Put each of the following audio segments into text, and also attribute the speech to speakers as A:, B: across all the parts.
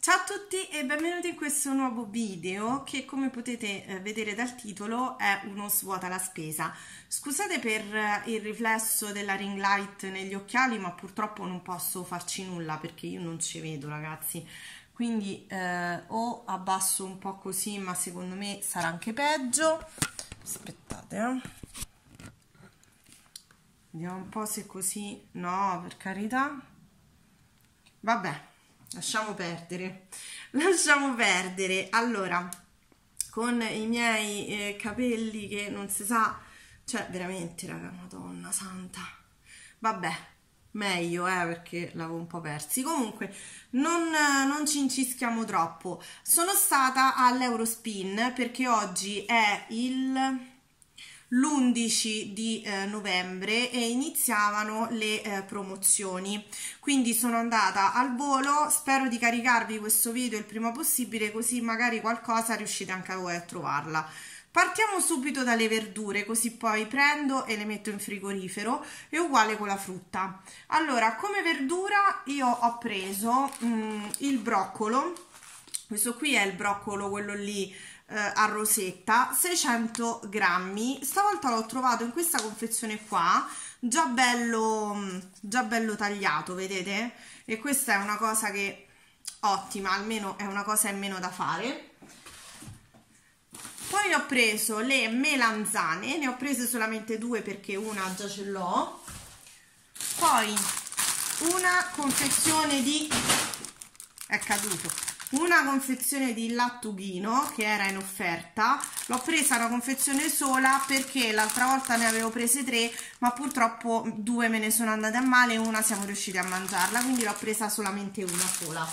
A: Ciao a tutti e benvenuti in questo nuovo video che, come potete vedere dal titolo, è uno svuota la spesa. Scusate per il riflesso della ring light negli occhiali, ma purtroppo non posso farci nulla perché io non ci vedo, ragazzi. Quindi o abbasso un po' così, ma secondo me sarà anche peggio. Aspettate, vediamo un po' se così. No, per carità. Vabbè. Lasciamo perdere. Allora, con i miei capelli che non si sa, cioè veramente, raga, Madonna santa. Vabbè, meglio, perché l'avevo un po' persi. Comunque, non ci incischiamo troppo. Sono stata all'Eurospin perché oggi è l'11 di novembre e iniziavano le promozioni, quindi sono andata al volo. Spero di caricarvi questo video il prima possibile, così magari qualcosa riuscite anche voi a trovarla. Partiamo subito dalle verdure, così poi prendo e le metto in frigorifero, e uguale con la frutta. Allora, come verdura io ho preso il broccolo. Questo qui è il broccolo, quello lì a rosetta, 600 grammi. Stavolta l'ho trovato in questa confezione qua, già bello tagliato, vedete? E questa è una cosa che ottima, almeno è una cosa in meno da fare. Poi ho preso le melanzane, ne ho prese solamente due perché una già ce l'ho. Poi una confezione di una confezione di lattughino che era in offerta. L'ho presa una confezione sola perché l'altra volta ne avevo prese tre, ma purtroppo due me ne sono andate a male e una siamo riusciti a mangiarla, quindi l'ho presa solamente una sola.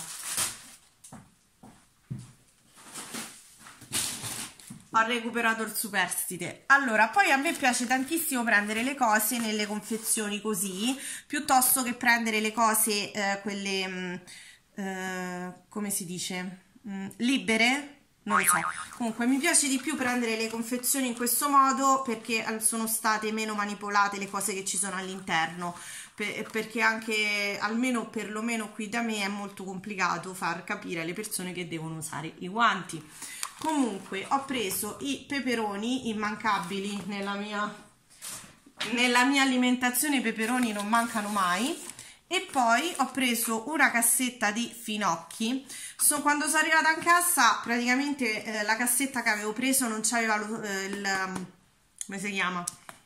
A: Ho recuperato il superstite. Allora, poi a me piace tantissimo prendere le cose nelle confezioni così, piuttosto che prendere le cose quelle come si dice, libere, non lo so. Comunque mi piace di più prendere le confezioni in questo modo perché sono state meno manipolate le cose che ci sono all'interno, perché anche, almeno perlomeno qui da me, è molto complicato far capire alle persone che devono usare i guanti. Comunque ho preso i peperoni immancabili nella mia alimentazione. I peperoni non mancano mai. E poi ho preso una cassetta di finocchi. Quando sono arrivata in cassa, praticamente la cassetta che avevo preso non c'aveva come si chiama?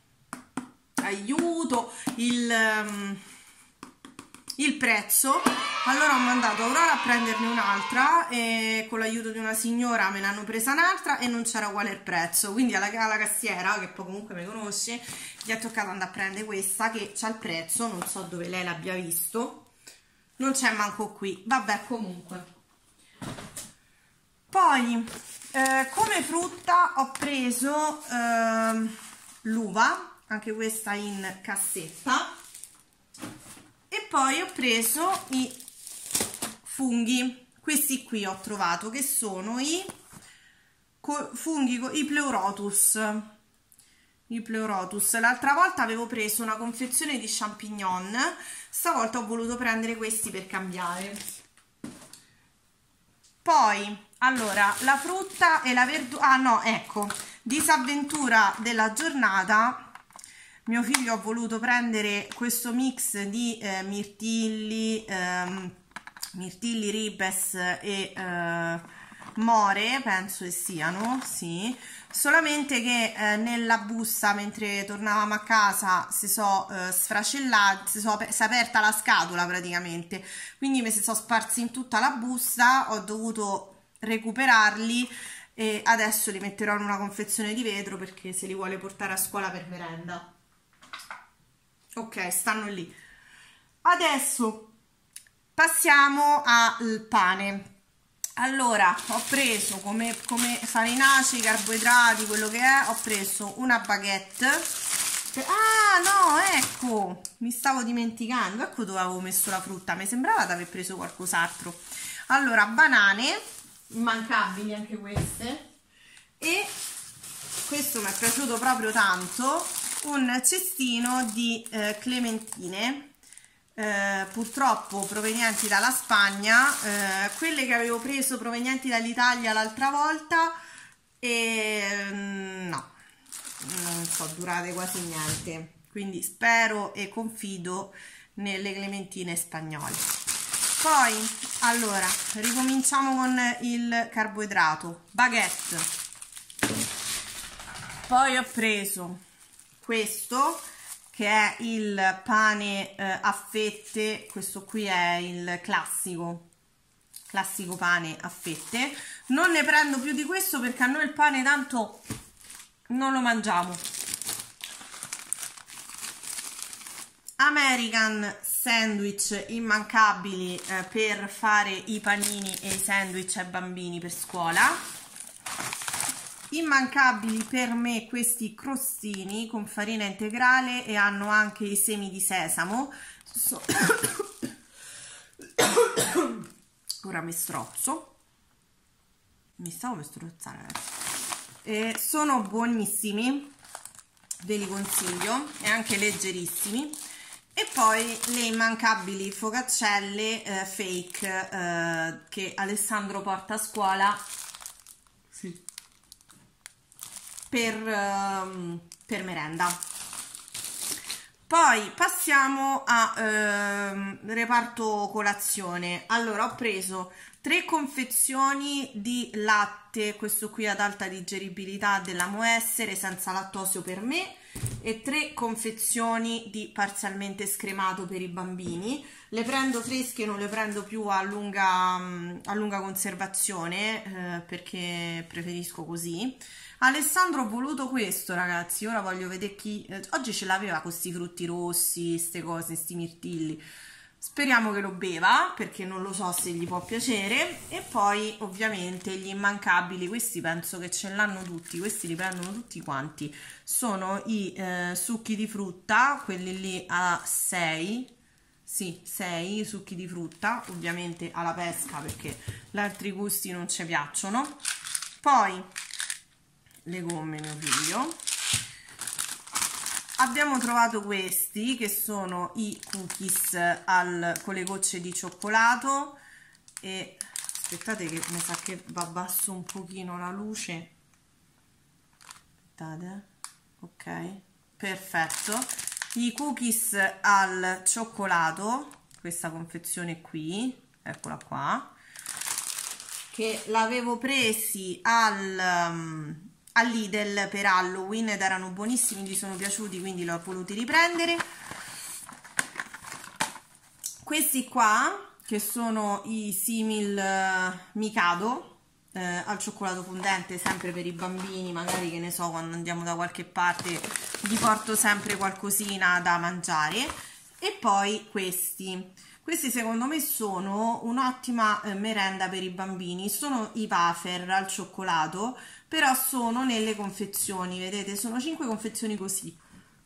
A: Aiuto! Il prezzo. Allora ho mandato Aurora a prenderne un'altra e con l'aiuto di una signora me ne hanno presa un'altra e non c'era uguale il prezzo, quindi alla cassiera, che poi comunque mi conosce, gli è toccato andare a prendere questa che c'ha il prezzo. Non so dove lei l'abbia visto, non c'è manco qui. Vabbè, comunque. Poi come frutta ho preso l'uva, anche questa in cassetta. E poi ho preso i funghi, questi qui ho trovato, che sono i funghi, i pleurotus. L'altra volta avevo preso una confezione di champignon, stavolta ho voluto prendere questi per cambiare. Poi, allora, la frutta e la verdura, ah no, ecco, disavventura della giornata. Mio figlio ha voluto prendere questo mix di mirtilli, ribes e more, penso che siano, sì, solamente che nella busta, mentre tornavamo a casa, si è aperta la scatola praticamente, quindi mi si sono sparsi in tutta la busta, ho dovuto recuperarli e adesso li metterò in una confezione di vetro perché se li vuole portare a scuola per merenda. Ok, stanno lì. Adesso passiamo al pane. Allora, ho preso come farinacei, carboidrati, quello che è, ho preso una baguette. Ah no, ecco, mi stavo dimenticando, ecco dove avevo messo la frutta, mi sembrava di aver preso qualcos'altro. Allora, banane, immancabili anche queste, e questo mi è piaciuto proprio tanto, un cestino di clementine purtroppo provenienti dalla Spagna, quelle che avevo preso provenienti dall'Italia l'altra volta e no, non so, durate quasi niente, quindi spero e confido nelle clementine spagnole. Poi allora ricominciamo con il carboidrato, baguette. Poi ho preso questo che è il pane a fette, questo qui è il classico pane a fette. Non ne prendo più di questo perché a noi il pane tanto non lo mangiamo. American sandwich immancabili per fare i panini e i sandwich ai bambini per scuola. Immancabili per me questi crostini con farina integrale e hanno anche i semi di sesamo. Ora mi strozzo, mi stavo per strozzare, sono buonissimi, ve li consiglio, e anche leggerissimi. E poi le immancabili focaccelle fake che Alessandro porta a scuola, sì, per merenda. Poi passiamo a reparto colazione. Allora ho preso 3 confezioni di latte, questo qui ad alta digeribilità dell'Amo Essere senza lattosio per me, e 3 confezioni di parzialmente scremato per i bambini. Le prendo fresche, non le prendo più a lunga conservazione perché preferisco così. Alessandro ha voluto questo, ragazzi, ora voglio vedere chi... oggi ce l'aveva con questi frutti rossi, ste cose, sti mirtilli. Speriamo che lo beva, perché non lo so se gli può piacere. E poi ovviamente gli immancabili, questi penso che ce l'hanno tutti, questi li prendono tutti quanti. Sono i succhi di frutta, quelli lì a 6, sì, 6 succhi di frutta, ovviamente alla pesca perché gli altri gusti non ci piacciono. Poi le gomme, mio figlio. Abbiamo trovato questi che sono i cookies con le gocce di cioccolato e aspettate che mi sa che va abbasso un pochino la luce. Aspettate. Ok, perfetto. I cookies al cioccolato, questa confezione qui, eccola qua, che l'avevo presi all'Idel per Halloween ed erano buonissimi, gli sono piaciuti, quindi li ho voluti riprendere. Questi qua che sono i simil Mikado al cioccolato fondente, sempre per i bambini, magari, che ne so, quando andiamo da qualche parte gli porto sempre qualcosina da mangiare. E poi questi secondo me sono un'ottima merenda per i bambini, sono i wafer al cioccolato, però sono nelle confezioni, vedete, sono 5 confezioni così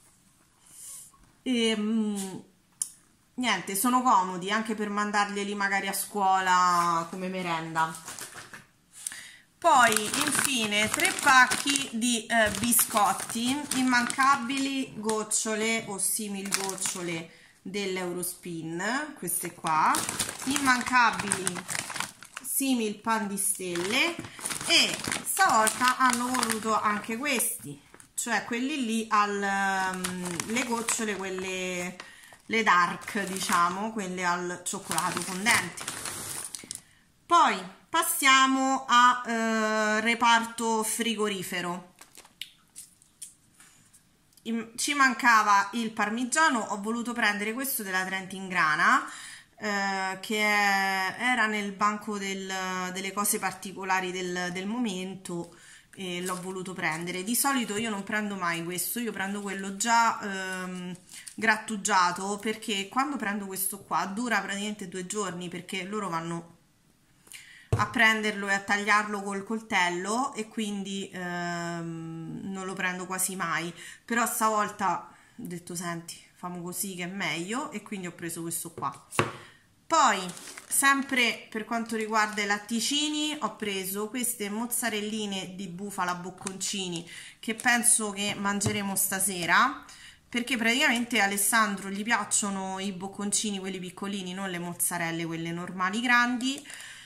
A: e niente, sono comodi anche per mandarglieli magari a scuola come merenda. Poi infine 3 pacchi di biscotti immancabili gocciole o simil gocciole dell'Eurospin, queste qua, immancabili simil pan di stelle, e stavolta hanno voluto anche questi, cioè quelli lì le gocciole, quelle le dark, diciamo, quelle al cioccolato fondente. Poi passiamo a reparto frigorifero. Ci mancava il parmigiano, ho voluto prendere questo della Trentin Grana che era nel banco delle cose particolari del momento, e l'ho voluto prendere. Di solito io non prendo mai questo, io prendo quello già grattugiato, perché quando prendo questo qua dura praticamente 2 giorni, perché loro vanno a prenderlo e a tagliarlo col coltello e quindi non lo prendo quasi mai. Però stavolta ho detto senti, famo così che è meglio, e quindi ho preso questo qua. Poi sempre per quanto riguarda i latticini ho preso queste mozzarelline di bufala bocconcini che penso che mangeremo stasera, perché praticamente a Alessandro gli piacciono i bocconcini, quelli piccolini, non le mozzarelle, quelle normali grandi.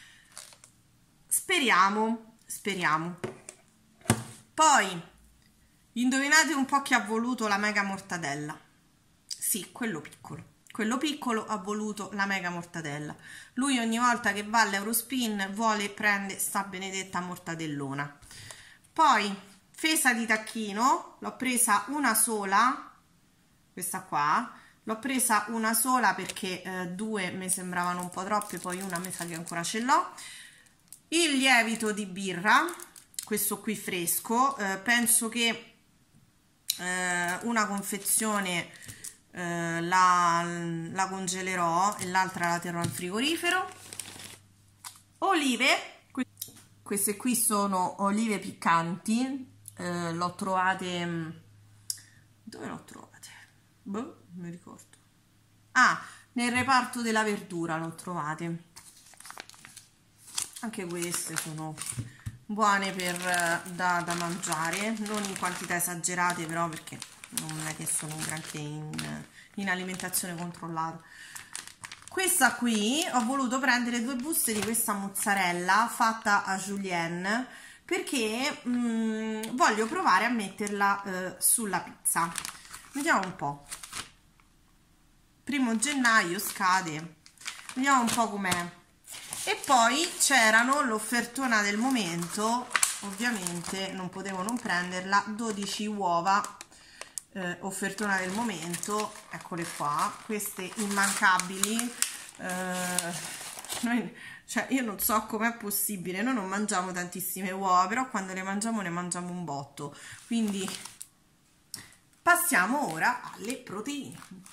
A: Speriamo, speriamo. Poi indovinate un po' chi ha voluto la mega mortadella? Sì, quello piccolo. Quello piccolo ha voluto la mega mortadella. Lui ogni volta che va all'Eurospin vuole prendere sta benedetta mortadellona. Poi fesa di tacchino, l'ho presa una sola, questa qua, l'ho presa una sola perché due mi sembravano un po' troppe, poi una mi sa che ancora ce l'ho. Il lievito di birra, questo qui fresco, penso che una confezione la congelerò e l'altra la terrò in frigorifero. Olive, queste qui sono olive piccanti, l'ho trovate, dove l'ho trovate? Boh, non mi ricordo. Ah, nel reparto della verdura l'ho trovate. Anche queste sono buone da mangiare, non in quantità esagerate però, perché non è che sono un granché in alimentazione controllata. Questa qui ho voluto prendere 2 buste di questa mozzarella fatta a julienne perché voglio provare a metterla sulla pizza. Vediamo un po'. 1° gennaio scade, vediamo un po' com'è. E poi c'erano l'offertona del momento, ovviamente non potevo non prenderla, 12 uova, offertona del momento, eccole qua, queste immancabili. Cioè io non so com'è possibile, noi non mangiamo tantissime uova, però quando le mangiamo un botto, quindi passiamo ora alle proteine.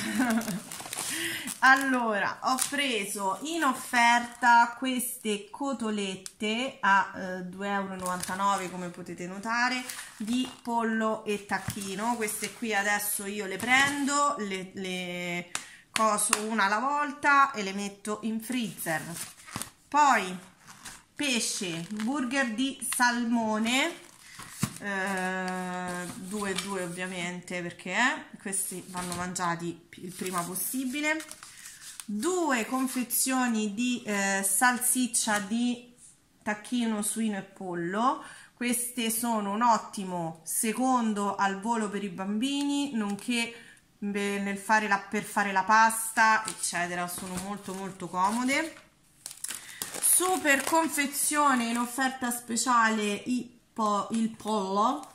A: Allora, ho preso in offerta queste cotolette a 2,99 € come potete notare, di pollo e tacchino. Queste qui adesso io le prendo, le coso una alla volta e le metto in freezer. Poi pesce, burger di salmone, 2 e 2 ovviamente, perché questi vanno mangiati il prima possibile. 2 confezioni di salsiccia di tacchino, suino e pollo. Queste sono un ottimo secondo al volo per i bambini, nonché per fare la pasta eccetera, sono molto comode. Super confezione in offerta speciale il pollo,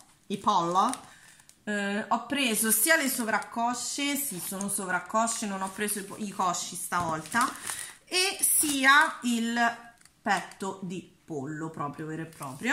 A: ho preso sia le sovraccosce, sì sono sovraccosce, non ho preso i cosci stavolta, e sia il petto di pollo proprio vero e proprio,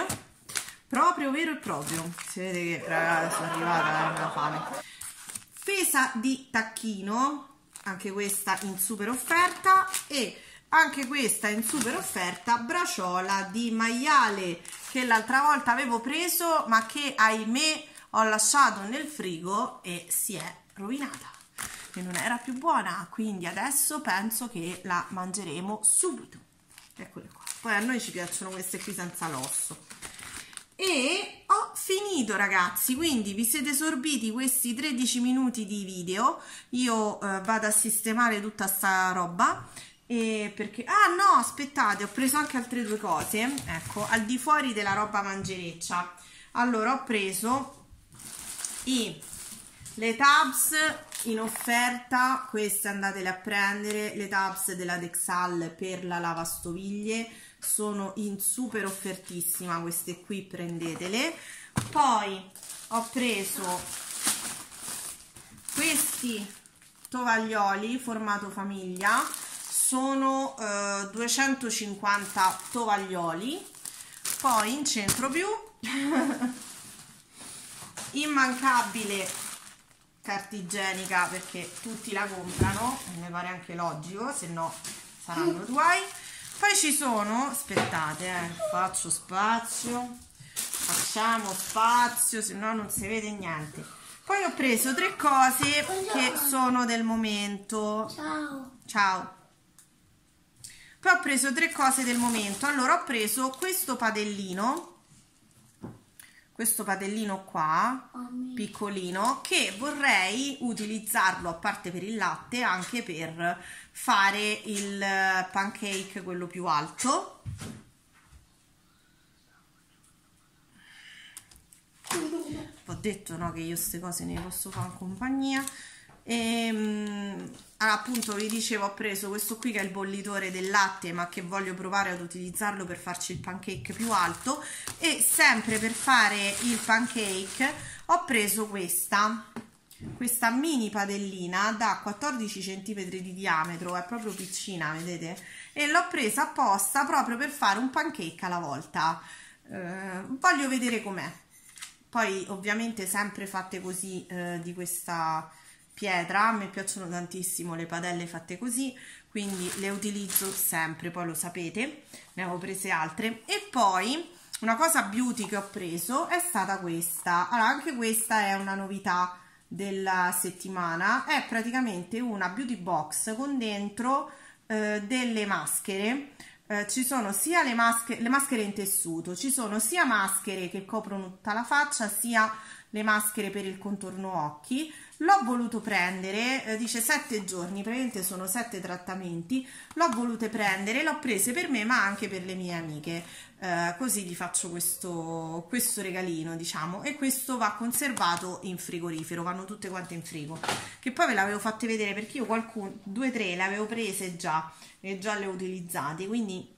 A: si vede che ragazzi sono arrivata alla fame. Fesa di tacchino, anche questa in super offerta, e anche questa in super offerta braciola di maiale che l'altra volta avevo preso ma che ahimè ho lasciato nel frigo e si è rovinata e non era più buona, quindi adesso penso che la mangeremo subito. Eccole qua, poi a noi ci piacciono queste qui senza l'osso. E ho finito ragazzi, quindi vi siete sorbiti questi 13 minuti di video. Io vado a sistemare tutta sta roba. E perché no, aspettate, ho preso anche altre 2 cose, ecco, al di fuori della roba mangereccia. Allora ho preso le tabs in offerta, queste andatele a prendere, le tabs della Dexal per la lavastoviglie, sono in super offertissima, queste qui prendetele. Poi ho preso questi tovaglioli formato famiglia, sono 250 tovaglioli. Poi in centro più immancabile carta igienica, perché tutti la comprano, mi pare anche logico, se no saranno guai. Poi ci sono, aspettate, faccio spazio, facciamo spazio, se no non si vede niente. Poi ho preso 3 cose che sono del momento. Ciao. Poi ho preso 3 cose del momento. Allora ho preso questo padellino questo padellino qua, piccolino, che vorrei utilizzarlo, a parte per il latte, anche per fare il pancake, quello più alto. Ho detto, no, che io queste cose ne posso fare in compagnia. Appunto vi dicevo, ho preso questo qui che è il bollitore del latte, ma che voglio provare ad utilizzarlo per farci il pancake più alto. E sempre per fare il pancake ho preso questa mini padellina da 14 cm di diametro, è proprio piccina, vedete? E l'ho presa apposta proprio per fare un pancake alla volta. Voglio vedere com'è. Poi ovviamente sempre fatte così, di questa pietra, a me piacciono tantissimo le padelle fatte così, quindi le utilizzo sempre, poi lo sapete, ne avevo prese altre. E poi una cosa beauty che ho preso è stata questa. Allora, anche questa è una novità della settimana, è praticamente una beauty box con dentro delle maschere. Ci sono sia le maschere in tessuto, ci sono sia maschere che coprono tutta la faccia, sia le maschere per il contorno occhi. L'ho voluto prendere, dice 7 giorni, praticamente sono 7 trattamenti, l'ho volute prendere, l'ho prese per me ma anche per le mie amiche, così vi faccio questo regalino, diciamo. E questo va conservato in frigorifero, vanno tutte quante in frigo, che poi ve l'avevo fatte vedere perché io 2-3 le avevo prese già e già le ho utilizzate, quindi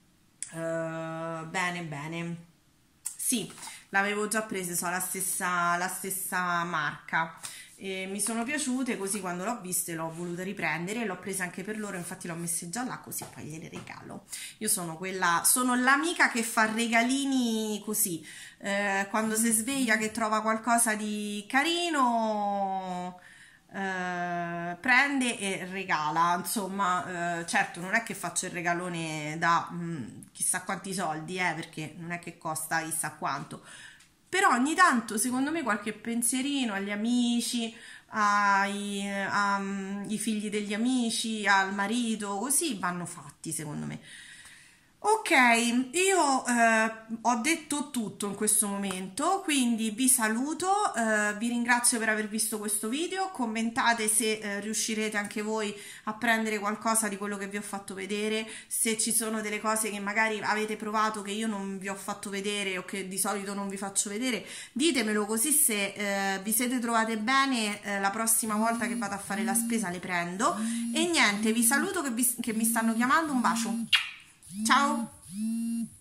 A: bene, sì, l'avevo già prese, sono la stessa marca. E mi sono piaciute, così quando l'ho viste l'ho voluta riprendere, l'ho presa anche per loro, infatti l'ho messe già là così poi gliele regalo. Io sono l'amica che fa regalini così, quando si sveglia che trova qualcosa di carino, prende e regala, insomma. Certo non è che faccio il regalone da chissà quanti soldi, perché non è che costa chissà quanto, però ogni tanto secondo me qualche pensierino agli amici, ai figli degli amici, al marito, così vanno fatti secondo me. Ok, io ho detto tutto in questo momento, quindi vi saluto, vi ringrazio per aver visto questo video, commentate se riuscirete anche voi a prendere qualcosa di quello che vi ho fatto vedere, se ci sono delle cose che magari avete provato che io non vi ho fatto vedere o che di solito non vi faccio vedere, ditemelo, così se vi siete trovate bene, la prossima volta che vado a fare la spesa le prendo. E niente, vi saluto che mi stanno chiamando, un bacio. Ciao!